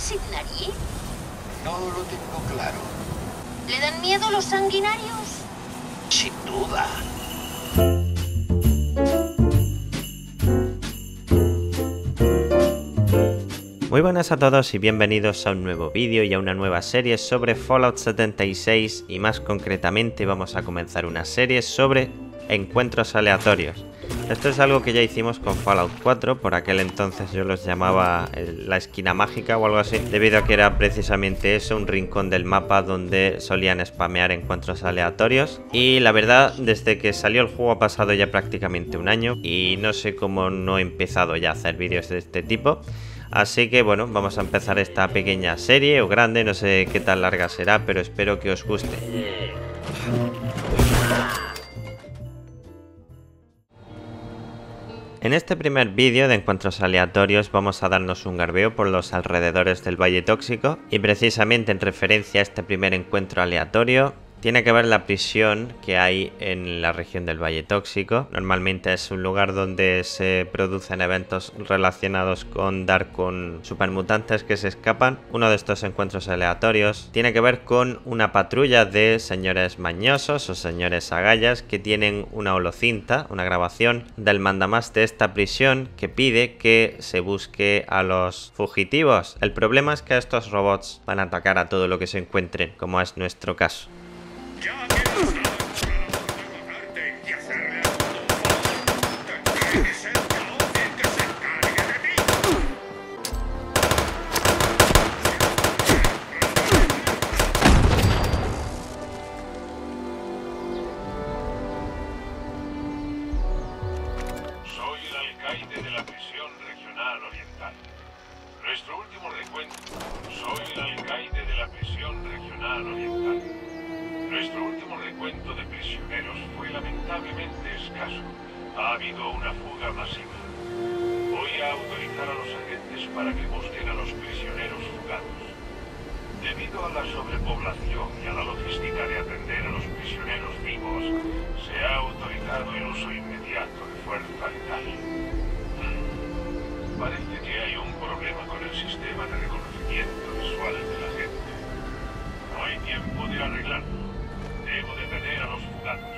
sin nariz? No lo tengo claro. ¿Le dan miedo los sanguinarios? Sin duda. Muy buenas a todos y bienvenidos a un nuevo vídeo y a una nueva serie sobre Fallout 76 y más concretamente vamos a comenzar una serie sobre encuentros aleatorios. Esto es algo que ya hicimos con Fallout 4, por aquel entonces yo los llamaba la esquina mágica o algo así, debido a que era precisamente eso, un rincón del mapa donde solían spamear encuentros aleatorios. Y la verdad, desde que salió el juego ha pasado ya prácticamente un año y no sé cómo no he empezado ya a hacer vídeos de este tipo. Así que bueno, vamos a empezar esta pequeña serie o grande, no sé qué tan larga será, pero espero que os guste. En este primer vídeo de encuentros aleatorios vamos a darnos un garbeo por los alrededores del Valle Tóxico y precisamente en referencia a este primer encuentro aleatorio tiene que ver la prisión que hay en la región del Valle Tóxico. Normalmente es un lugar donde se producen eventos relacionados con dar con supermutantes que se escapan. Uno de estos encuentros aleatorios tiene que ver con una patrulla de señores mañosos o señores agallas que tienen una holocinta, una grabación del mandamás de esta prisión que pide que se busque a los fugitivos. El problema es que estos robots van a atacar a todo lo que se encuentren, como es nuestro caso. Ya quedas nada para bajarte y hacerle a tu tendré que ser yo el que se encargue de ti. Soy el alcaide de la prisión regional oriental. Nuestro último recuento. Soy el alcaide de la prisión regional oriental. Nuestro último recuento de prisioneros fue lamentablemente escaso. Ha habido una fuga masiva. Voy a autorizar a los agentes para que busquen a los prisioneros fugados. Debido a la sobrepoblación y a la logística de atender a los prisioneros vivos, se ha autorizado el uso inmediato de fuerza letal. Parece que hay un problema con el sistema de reconocimiento visual de la gente. No hay tiempo de arreglarlo. Debo detener a los fugados.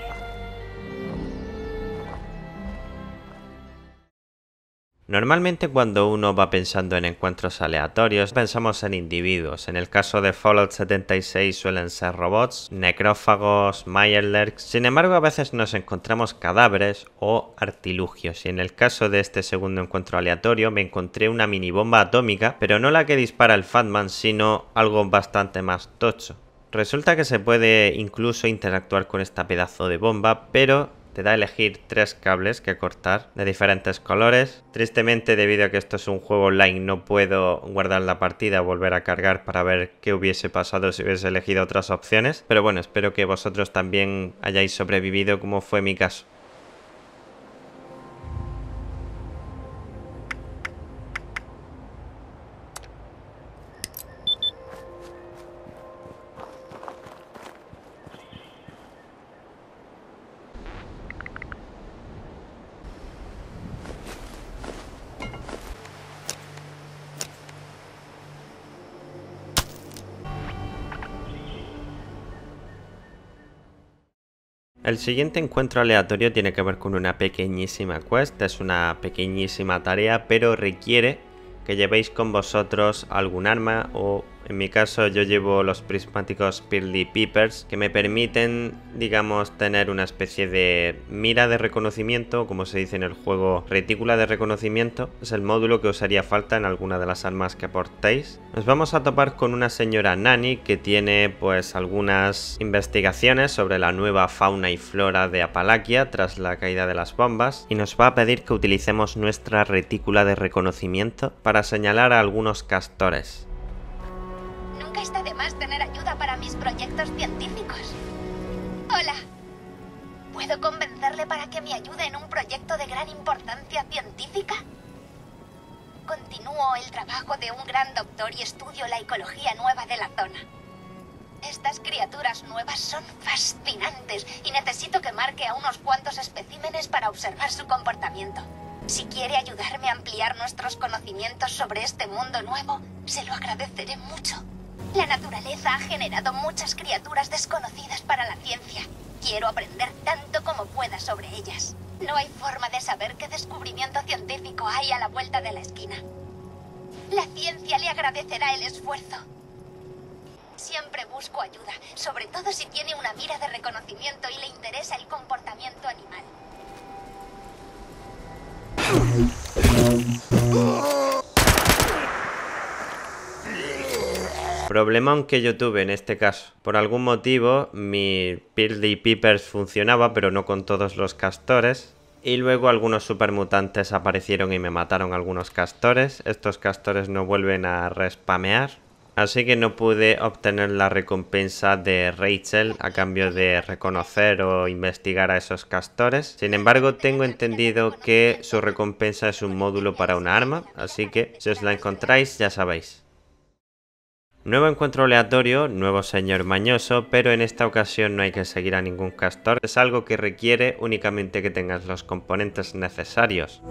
Normalmente cuando uno va pensando en encuentros aleatorios, pensamos en individuos. En el caso de Fallout 76 suelen ser robots, necrófagos, mirelurks. Sin embargo, a veces nos encontramos cadáveres o artilugios. Y en el caso de este segundo encuentro aleatorio me encontré una mini bomba atómica, pero no la que dispara el Fatman, sino algo bastante más tocho. Resulta que se puede incluso interactuar con esta pedazo de bomba, pero te da a elegir 3 cables que cortar de diferentes colores. Tristemente, debido a que esto es un juego online, no puedo guardar la partida o volver a cargar para ver qué hubiese pasado si hubiese elegido otras opciones. Pero bueno, espero que vosotros también hayáis sobrevivido como fue mi caso. El siguiente encuentro aleatorio tiene que ver con una pequeñísima quest, es una pequeñísima tarea, pero requiere que llevéis con vosotros algún arma o en mi caso yo llevo los prismáticos Pearly Peepers que me permiten, digamos, tener una especie de mira de reconocimiento, como se dice en el juego, retícula de reconocimiento. Es el módulo que os haría falta en alguna de las armas que portéis. Nos vamos a topar con una señora Nani que tiene pues algunas investigaciones sobre la nueva fauna y flora de Apalaquia tras la caída de las bombas y nos va a pedir que utilicemos nuestra retícula de reconocimiento para señalar a algunos castores. Nunca está de más tener ayuda para mis proyectos científicos. Hola. ¿Puedo convencerle para que me ayude en un proyecto de gran importancia científica? Continúo el trabajo de un gran doctor y estudio la ecología nueva de la zona. Estas criaturas nuevas son fascinantes y necesito que marque a unos cuantos especímenes para observar su comportamiento. Si quiere ayudarme a ampliar nuestros conocimientos sobre este mundo nuevo, se lo agradeceré mucho. La naturaleza ha generado muchas criaturas desconocidas para la ciencia. Quiero aprender tanto como pueda sobre ellas. No hay forma de saber qué descubrimiento científico hay a la vuelta de la esquina. La ciencia le agradecerá el esfuerzo. Siempre busco ayuda, sobre todo si tiene una mira de reconocimiento y le interesa el comportamiento animal. Problemón que yo tuve en este caso. Por algún motivo mi Pirdly Peepers funcionaba, pero no con todos los castores. Y luego algunos supermutantes aparecieron y me mataron algunos castores. Estos castores no vuelven a respamear. Así que no pude obtener la recompensa de Rachel a cambio de reconocer o investigar a esos castores. Sin embargo, tengo entendido que su recompensa es un módulo para una arma, así que si os la encontráis ya sabéis. Nuevo encuentro aleatorio, nuevo señor mañoso, pero en esta ocasión no hay que seguir a ningún castor. Es algo que requiere únicamente que tengas los componentes necesarios.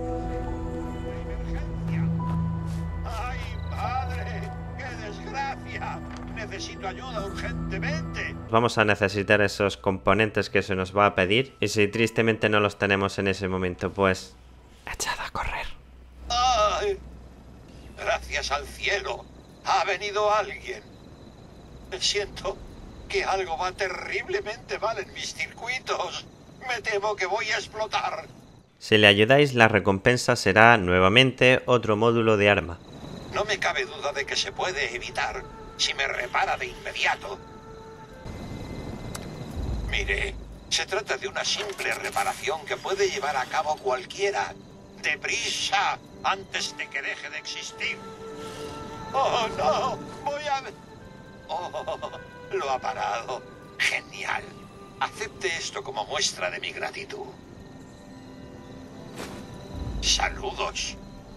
Necesito ayuda urgentemente. Vamos a necesitar esos componentes que se nos va a pedir. Y si tristemente no los tenemos en ese momento, pues echad a correr. ¡Ay! Gracias al cielo. Ha venido alguien. Siento que algo va terriblemente mal en mis circuitos. Me temo que voy a explotar. Si le ayudáis, la recompensa será nuevamente otro módulo de arma. No me cabe duda de que se puede evitar si me repara de inmediato. Mire, se trata de una simple reparación que puede llevar a cabo cualquiera. ¡Deprisa! Antes de que deje de existir. ¡Oh, no! Voy a... ¡Oh! Lo ha parado. Genial. Acepte esto como muestra de mi gratitud. ¡Saludos!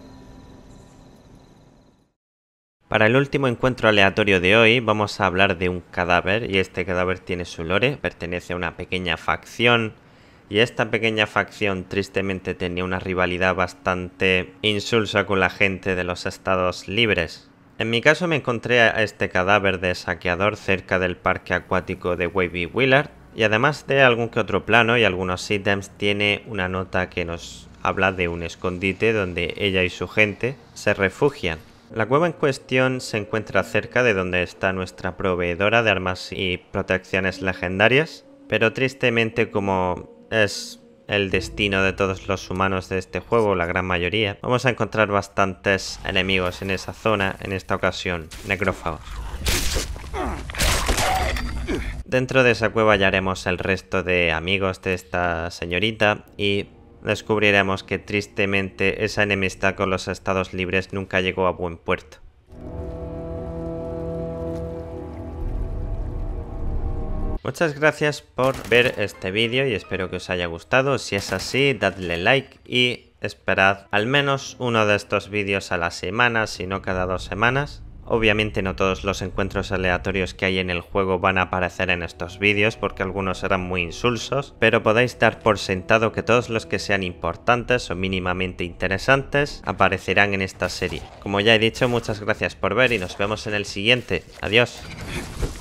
Para el último encuentro aleatorio de hoy vamos a hablar de un cadáver, y este cadáver tiene su lore, pertenece a una pequeña facción, y esta pequeña facción tristemente tenía una rivalidad bastante insulsa con la gente de los Estados Libres. En mi caso me encontré a este cadáver de saqueador cerca del parque acuático de Wavy Willard, y además de algún que otro plano y algunos ítems tiene una nota que nos habla de un escondite donde ella y su gente se refugian. La cueva en cuestión se encuentra cerca de donde está nuestra proveedora de armas y protecciones legendarias, pero tristemente, como es el destino de todos los humanos de este juego, la gran mayoría, vamos a encontrar bastantes enemigos en esa zona, en esta ocasión necrófagos. Dentro de esa cueva hallaremos el resto de amigos de esta señorita y descubriremos que tristemente esa enemistad con los Estados Libres nunca llegó a buen puerto. Muchas gracias por ver este vídeo y espero que os haya gustado. Si es así, dadle like y esperad al menos uno de estos vídeos a la semana, si no cada 2 semanas. Obviamente no todos los encuentros aleatorios que hay en el juego van a aparecer en estos vídeos porque algunos serán muy insulsos, pero podéis dar por sentado que todos los que sean importantes o mínimamente interesantes aparecerán en esta serie. Como ya he dicho, muchas gracias por ver y nos vemos en el siguiente. Adiós.